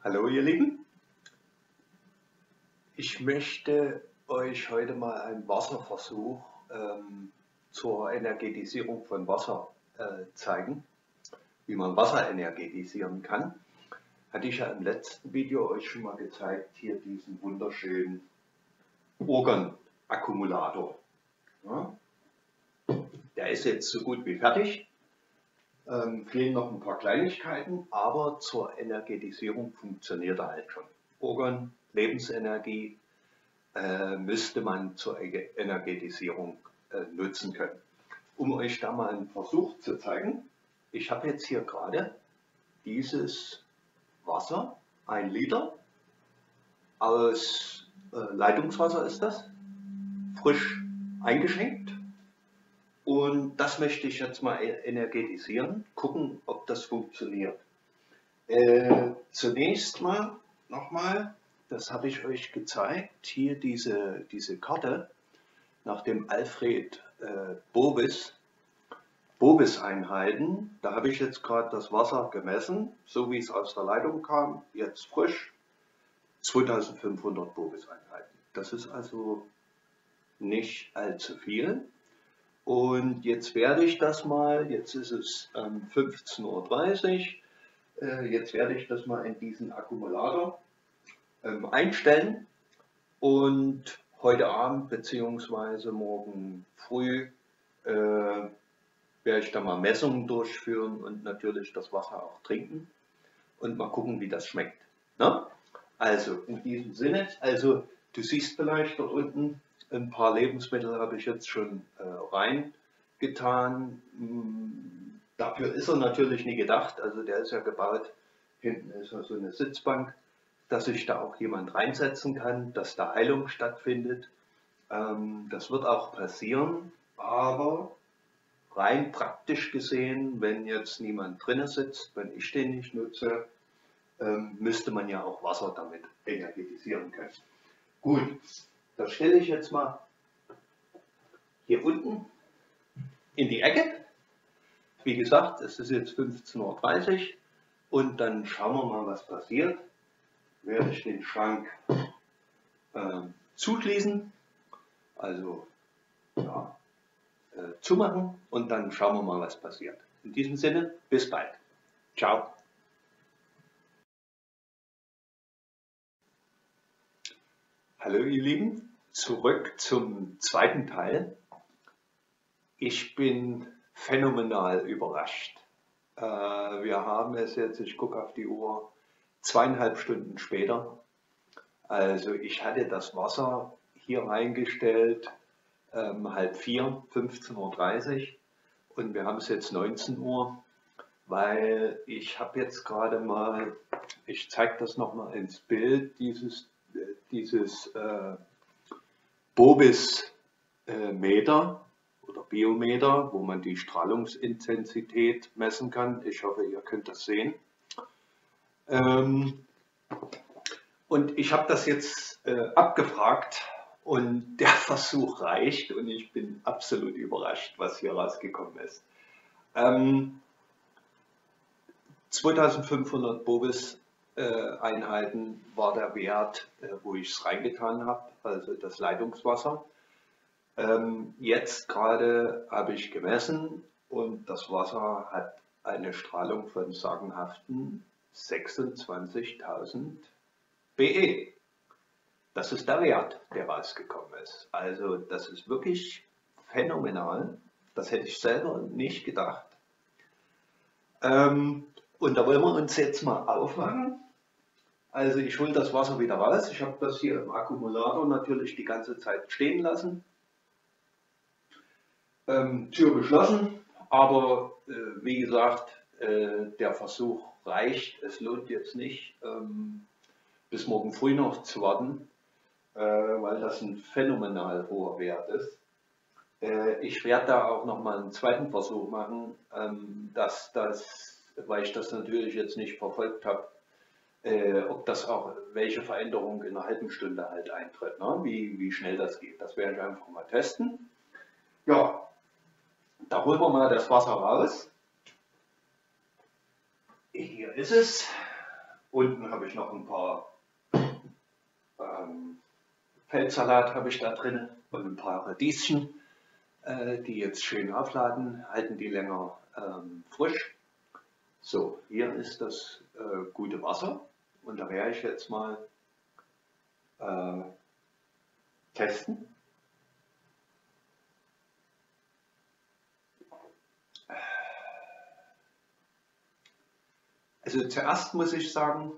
Hallo ihr Lieben, ich möchte euch heute mal einen Wasserversuch zur Energetisierung von Wasser zeigen, wie man Wasser energetisieren kann. Hatte ich ja im letzten Video euch schon mal gezeigt, hier diesen wunderschönen Orgon-Akkumulator. Ja, der ist jetzt so gut wie fertig, fehlen noch ein paar Kleinigkeiten, aber zur Energetisierung funktioniert er halt schon. Orgon, Lebensenergie, müsste man zur Energetisierung nutzen können. Um euch da mal einen Versuch zu zeigen, ich habe jetzt hier gerade dieses Wasser, 1 Liter, aus Leitungswasser ist das, frisch eingeschenkt. Und das möchte ich jetzt mal energetisieren, gucken, ob das funktioniert. Zunächst mal nochmal, das habe ich euch gezeigt, hier diese Karte nach dem Alfred Bovis-Einheiten. Da habe ich jetzt gerade das Wasser gemessen, so wie es aus der Leitung kam, jetzt frisch, 2500 Bovis-Einheiten. Das ist also nicht allzu viel. Und jetzt werde ich das mal, jetzt ist es 15:30 Uhr, jetzt werde ich das mal in diesen Akkumulator einstellen und heute Abend bzw. morgen früh werde ich da mal Messungen durchführen und natürlich das Wasser auch trinken und mal gucken, wie das schmeckt. Na? Also in diesem Sinne, also du siehst vielleicht dort unten, ein paar Lebensmittel habe ich jetzt schon reingetan. Dafür ist er natürlich nie gedacht, also der ist ja gebaut, hinten ist ja so eine Sitzbank, dass sich da auch jemand reinsetzen kann, dass da Heilung stattfindet. Das wird auch passieren, aber rein praktisch gesehen, wenn jetzt niemand drinnen sitzt, wenn ich den nicht nutze, müsste man ja auch Wasser damit energetisieren können. Gut, das stelle ich jetzt mal hier unten in die Ecke. Wie gesagt, es ist jetzt 15:30 Uhr und dann schauen wir mal, was passiert. Werde ich den Schrank zuschließen, also ja, zumachen und dann schauen wir mal, was passiert. In diesem Sinne, bis bald. Ciao. Hallo ihr Lieben, zurück zum zweiten Teil. Ich bin phänomenal überrascht. Wir haben es jetzt, ich gucke auf die Uhr, 2,5 Stunden später. Also ich hatte das Wasser hier reingestellt, 3:30, 15:30 Uhr und wir haben es jetzt 19 Uhr, weil ich habe jetzt gerade mal, ich zeige das nochmal ins Bild, dieses Bovis-Meter oder Biometer, wo man die Strahlungsintensität messen kann. Ich hoffe, ihr könnt das sehen. Und ich habe das jetzt abgefragt und der Versuch reicht und ich bin absolut überrascht, was hier rausgekommen ist. 2500 Bovis Einheiten war der Wert, wo ich es reingetan habe, also das Leitungswasser. Jetzt gerade habe ich gemessen und das Wasser hat eine Strahlung von sagenhaften 26.000 BE. Das ist der Wert, der rausgekommen ist. Also das ist wirklich phänomenal. Das hätte ich selber nicht gedacht. Und da wollen wir uns jetzt mal aufmachen. Also ich hole das Wasser wieder raus. Ich habe das hier im Akkumulator natürlich die ganze Zeit stehen lassen. Tür geschlossen, aber wie gesagt, der Versuch reicht. Es lohnt jetzt nicht, bis morgen früh noch zu warten, weil das ein phänomenal hoher Wert ist. Ich werde da auch noch mal einen zweiten Versuch machen, weil ich das natürlich jetzt nicht verfolgt habe, ob das auch, welche Veränderung in einer halben Stunde halt eintritt, ne? Wie schnell das geht. Das werde ich einfach mal testen. Ja, da holen wir mal das Wasser raus. Hier ist es. Unten habe ich noch ein paar Feldsalat habe ich da drin und ein paar Radieschen, die jetzt schön aufladen, halten die länger frisch. So, hier ist das gute Wasser und da werde ich jetzt mal testen. Also zuerst muss ich sagen,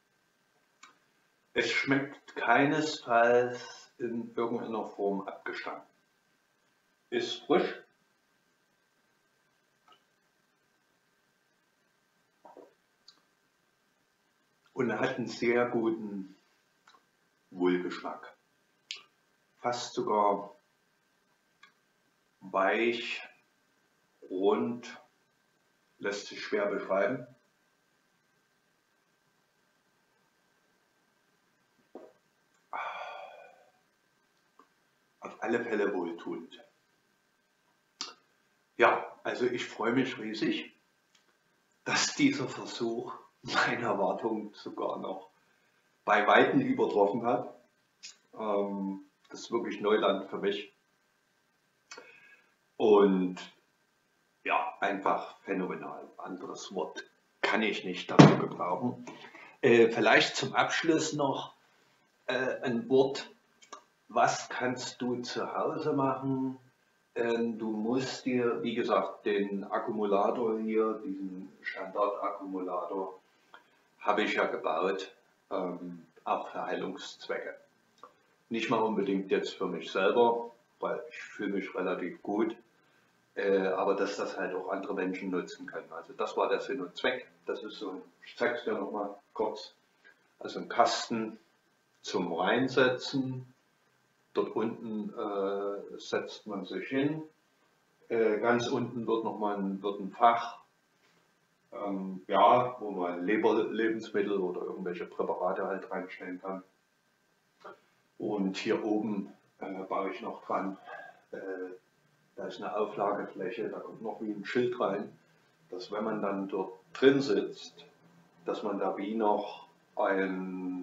es schmeckt keinesfalls in irgendeiner Form abgestangen. Ist frisch. Und hat einen sehr guten Wohlgeschmack. Fast sogar weich, rund, lässt sich schwer beschreiben. Auf alle Fälle wohltuend. Ja, also ich freue mich riesig, dass dieser Versuch meine Erwartungen sogar noch bei Weitem übertroffen hat. Das ist wirklich Neuland für mich. Und ja, einfach phänomenal. Anderes Wort kann ich nicht dafür gebrauchen. Vielleicht zum Abschluss noch ein Wort. Was kannst du zu Hause machen? Du musst dir, wie gesagt, den Akkumulator hier, diesen Standardakkumulator, habe ich ja gebaut, auch für Heilungszwecke. Nicht mal unbedingt jetzt für mich selber, weil ich fühle mich relativ gut, aber dass das halt auch andere Menschen nutzen können. Also das war der Sinn und Zweck. Das ist so ein, ich zeige es dir nochmal kurz, also ein Kasten zum Reinsetzen. Dort unten setzt man sich hin. Ganz unten wird nochmal ein Fach, ja, wo man Lebensmittel oder irgendwelche Präparate halt reinstellen kann. Und hier oben baue ich noch dran, da ist eine Auflagefläche, da kommt noch wie ein Schild rein, dass wenn man dann dort drin sitzt, dass man da wie noch ein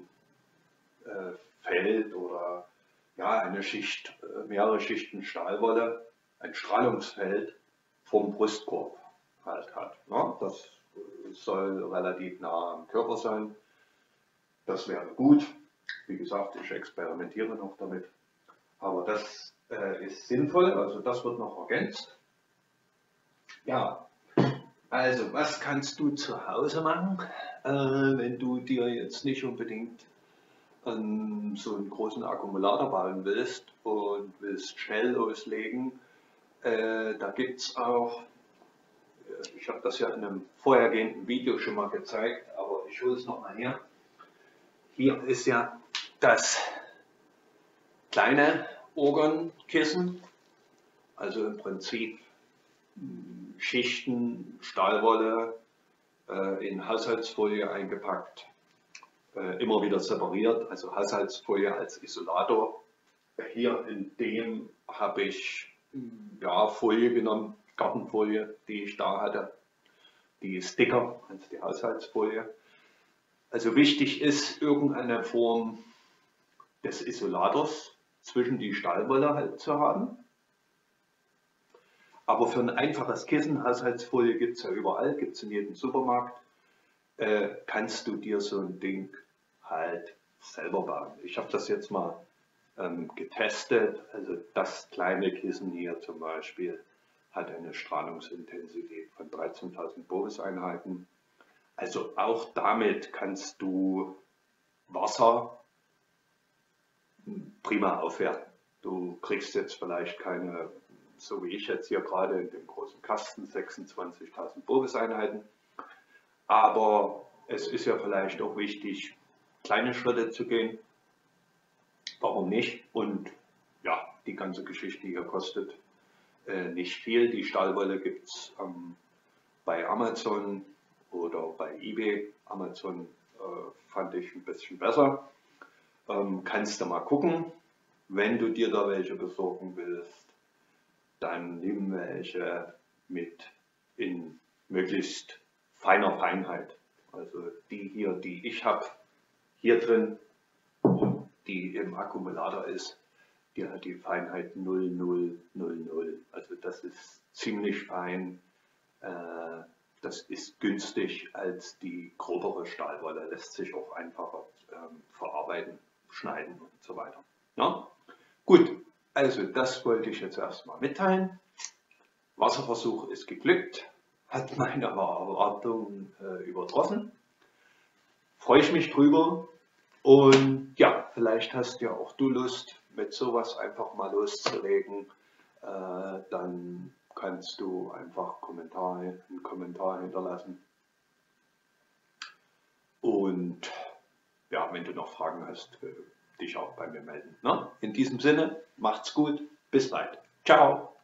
Feld oder ja, eine Schicht, mehrere Schichten Stahlwolle, ein Strahlungsfeld vom Brustkorb halt hat. Ja, das soll relativ nah am Körper sein. Das wäre gut. Wie gesagt, ich experimentiere noch damit. Aber das ist sinnvoll, also das wird noch ergänzt. Ja, also was kannst du zu Hause machen, wenn du dir jetzt nicht unbedingt so einen großen Akkumulator bauen willst und willst schnell loslegen. Da gibt es auch, ich habe das ja in einem vorhergehenden Video schon mal gezeigt, aber ich hole es nochmal her. Hier ist ja das kleine Orgonkissen, also im Prinzip Schichten Stahlwolle in Haushaltsfolie eingepackt. Immer wieder separiert, also Haushaltsfolie als Isolator. Hier in dem habe ich ja, Folie genommen, Gartenfolie, die ich da hatte. Die ist dicker als die Haushaltsfolie. Also wichtig ist irgendeine Form des Isolators zwischen die Stahlwolle halt zu haben. Aber für ein einfaches Kissen, Haushaltsfolie gibt es ja überall, gibt es in jedem Supermarkt, kannst du dir so ein Ding halt selber bauen. Ich habe das jetzt mal getestet. Also das kleine Kissen hier zum Beispiel hat eine Strahlungsintensität von 13.000 Bovis-Einheiten. Also auch damit kannst du Wasser prima aufwerten. Du kriegst jetzt vielleicht keine, so wie ich jetzt hier gerade in dem großen Kasten, 26.000 Bovis-Einheiten. Aber es ist ja vielleicht auch wichtig, kleine Schritte zu gehen. Warum nicht? Und ja, die ganze Geschichte hier kostet nicht viel. Die Stahlwolle gibt es bei Amazon oder bei eBay. Amazon fand ich ein bisschen besser. Kannst du mal gucken. Wenn du dir da welche besorgen willst, dann nimm welche mit in möglichst feiner Feinheit. Also die hier, die ich habe, hier drin und die im Akkumulator ist, die hat die Feinheit 0000. Also das ist ziemlich fein. Das ist günstig als die grobere Stahlwolle, lässt sich auch einfacher verarbeiten, schneiden und so weiter. Ja? Gut, also das wollte ich jetzt erstmal mitteilen. Wasserversuch ist geglückt, hat meine Erwartungen übertroffen. Freue ich mich drüber und ja, vielleicht hast ja auch du Lust, mit sowas einfach mal loszulegen. Dann kannst du einfach einen Kommentar hinterlassen. Und ja, wenn du noch Fragen hast, dich auch bei mir melden. Ne? In diesem Sinne, macht's gut, bis bald. Ciao.